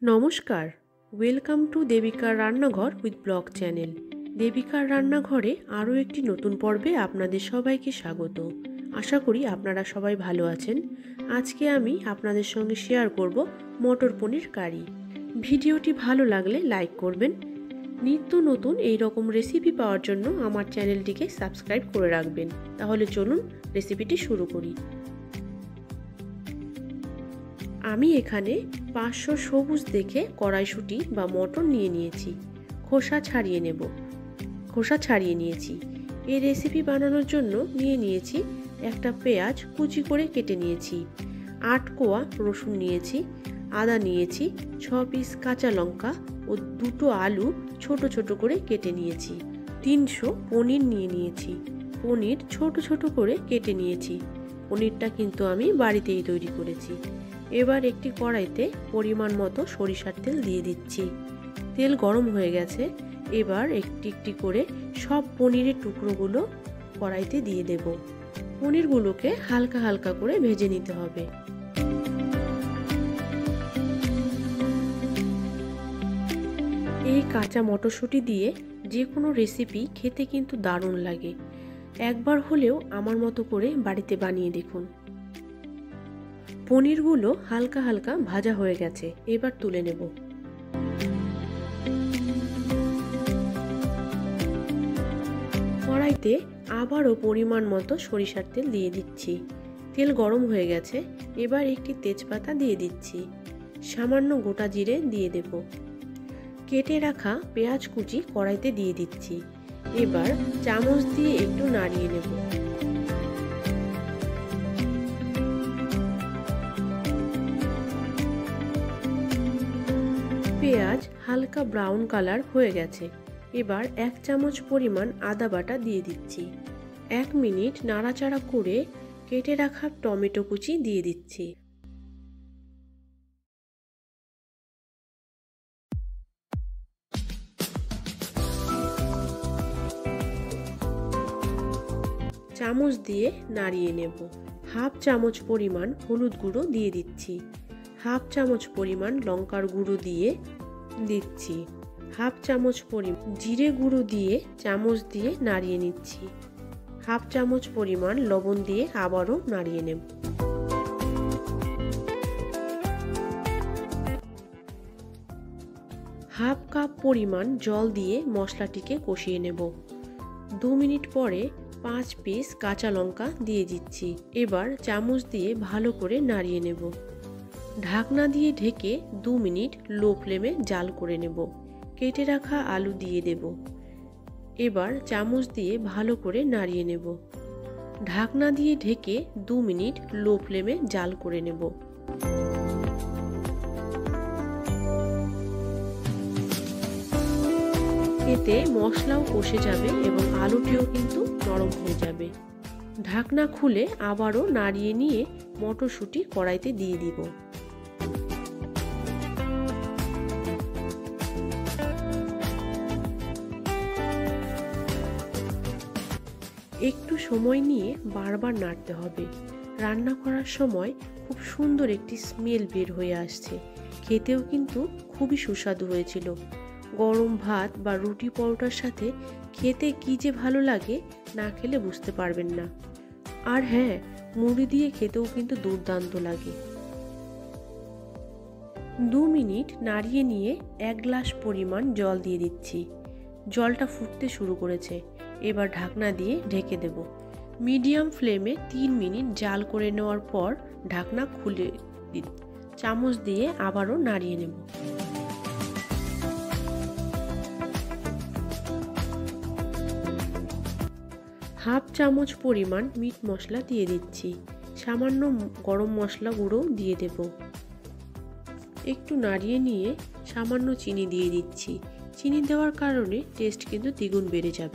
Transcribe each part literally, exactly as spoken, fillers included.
নমস্কার, welcome to দেবিকার রান্নাঘর with blog channel. দেবিকার রান্নাঘরে আরও একটি নতুন পর্বে আপনাদের সবাইকে স্বাগত। আশা করি আপনারা সবাই ভালো আছেন। আজকে আমি আপনাদের সঙ্গে শেয়ার করব মটর পনির কারি। ভিডিওটি ভালো লাগলে লাইক করবেন। নিত্য নতুন এই রকম রেসিপি পাওয়ার জন্য আমার চ্যানেলটিকে সাবস্ক্রাইব করে রাখবেন। তাহলে চলুন রেসিপিটি শুরু করি। আমি এখানে পাঁচশো সবুজ দেখে কড়াইশুঁটি বা মটর নিয়ে নিয়েছি। খোসা ছাড়িয়ে নেব। খোসা ছাড়িয়ে নিয়েছি। এই রেসিপি বানানোর জন্য নিয়ে নিয়েছি একটা পেঁয়াজ কুচি করে কেটে নিয়েছি, আট কোয়া রসুন নিয়েছি, আদা নিয়েছি, ছ পিস কাঁচা লঙ্কা ও দুটো আলু ছোট ছোট করে কেটে নিয়েছি। তিনশো পনির নিয়ে নিয়েছি। পনির ছোট ছোট করে কেটে নিয়েছি। পনিরটা কিন্তু আমি বাড়িতেই তৈরি করেছি। এবার একটি কড়াইতে পরিমাণ মতো সরিষার তেল দিয়ে দিচ্ছি। তেল গরম হয়ে গেছে। এবার একটি একটি করে সব পনিরের টুকরোগুলো কড়াইতে দিয়ে দেব। পনিরগুলোকে হালকা হালকা করে ভেজে নিতে হবে। এই কাঁচা মটরশুঁটি দিয়ে যে কোনো রেসিপি খেতে কিন্তু দারুণ লাগে। একবার হলেও আমার মতো করে বাড়িতে বানিয়ে দেখুন। পনিরগুলো হালকা হালকা ভাজা হয়ে গেছে। এবার তুলে নেব। কড়াইতে আবারও পরিমাণ মতো সরিষার তেল দিয়ে দিচ্ছি। তেল গরম হয়ে গেছে। এবার একটি তেজপাতা দিয়ে দিচ্ছি। সামান্য গোটা জিরে দিয়ে দেব। কেটে রাখা পেঁয়াজ কুচি কড়াইতে দিয়ে দিচ্ছি। এবার চামচ দিয়ে একটু নাড়িয়ে নেব। পেঁয়াজ হালকা ব্রাউন কালার হয়ে গেছে। এবার এক চামচ পরিমাণ আদা বাটা দিয়ে দিচ্ছি। এক মিনিট নাড়াচাড়া করে কেটে রাখা টমেটো কুচি দিয়ে দিচ্ছি। চামচ দিয়ে নাড়িয়ে নেব। হাফ চামচ পরিমাণ হলুদ গুঁড়ো দিয়ে দিচ্ছি। হাফ চামচ পরিমাণ লঙ্কার গুঁড়ো দিয়ে দিচ্ছি। হাফ চামচ পরিমাণ জিরে গুঁড়ো দিয়ে চামচ দিয়ে নাড়িয়ে নিচ্ছি। হাফ চামচ পরিমাণ লবণ দিয়ে আবারও নাড়িয়ে নেব। হাফ কাপ পরিমাণ জল দিয়ে মশলাটিকে কষিয়ে নেব। দু মিনিট পরে পাঁচ পিস কাঁচা লঙ্কা দিয়ে দিচ্ছি। এবার চামচ দিয়ে ভালো করে নাড়িয়ে নেব। ঢাকনা দিয়ে ঢেকে দু মিনিট লো ফ্লেমে জাল করে নেব। কেটে রাখা আলু দিয়ে দেব। এবার চামচ দিয়ে ভালো করে নাড়িয়ে নেব। ঢাকনা দিয়ে ঢেকে দু মিনিট লো ফ্লেমে জাল করে নেব। এতে মশলাও কষে যাবে এবং আলুটিও কিন্তু নরম হয়ে যাবে। ঢাকনা খুলে আবারও নাড়িয়ে নিয়ে মটরশুঁটি কড়াইতে দিয়ে দিব। একটু সময় নিয়ে বারবার নাড়তে হবে। রান্না করার সময় খুব সুন্দর একটি স্মেল বের হয়ে আসছে। খেতেও কিন্তু খুবই সুস্বাদু হয়েছিল। গরম ভাত বা রুটি পরোটার সাথে খেতে কি যে ভালো লাগে, না খেলে বুঝতে পারবেন না। আর হ্যাঁ, মুড়ি দিয়ে খেতেও কিন্তু দুর্দান্ত লাগে। দু মিনিট নাড়িয়ে নিয়ে এক গ্লাস পরিমাণ জল দিয়ে দিচ্ছি। জলটা ফুটতে শুরু করেছে। এবার ঢাকনা দিয়ে ঢেকে দেব। মিডিয়াম ফ্লেমে তিন মিনিট জাল করে নেওয়ার পর ঢাকনা খুলে দিন। চামচ দিয়ে আবারও নাড়িয়ে নেব। হাফ চামচ পরিমাণ মিট মশলা দিয়ে দিচ্ছি। সামান্য গরম মশলা গুঁড়ো দিয়ে দেব। একটু নাড়িয়ে নিয়ে সামান্য চিনি দিয়ে দিচ্ছি। চিনি দেওয়ার কারণে টেস্ট কিন্তু দ্বিগুণ বেড়ে যাবে।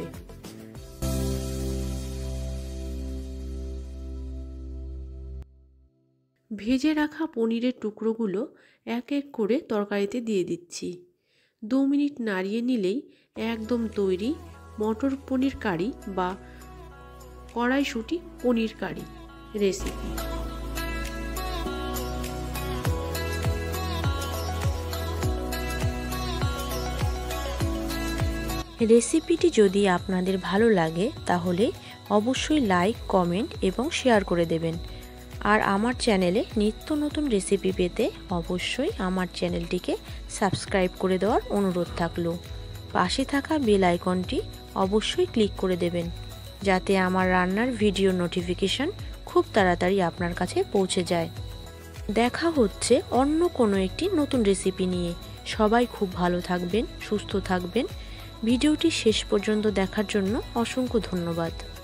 ভেজে রাখা পনিরের টুকরোগুলো এক এক করে তরকারিতে দিয়ে দিচ্ছি। দু মিনিট নাড়িয়ে নিলেই একদম তৈরি মটর পনির কারি বা কড়াইশুঁটি পনির কারি রেসিপি। রেসিপিটি যদি আপনাদের ভালো লাগে তাহলে অবশ্যই লাইক, কমেন্ট এবং শেয়ার করে দেবেন। আর আমার চ্যানেলে নিত্য নতুন রেসিপি পেতে অবশ্যই আমার চ্যানেলটিকে সাবস্ক্রাইব করে দেওয়ার অনুরোধ থাকলো। পাশে থাকা বেল আইকনটি অবশ্যই ক্লিক করে দেবেন, যাতে আমার রান্নার ভিডিও নোটিফিকেশন খুব তাড়াতাড়ি আপনার কাছে পৌঁছে যায়। দেখা হচ্ছে অন্য কোনো একটি নতুন রেসিপি নিয়ে। সবাই খুব ভালো থাকবেন, সুস্থ থাকবেন। ভিডিওটি শেষ পর্যন্ত দেখার জন্য অসংখ্য ধন্যবাদ।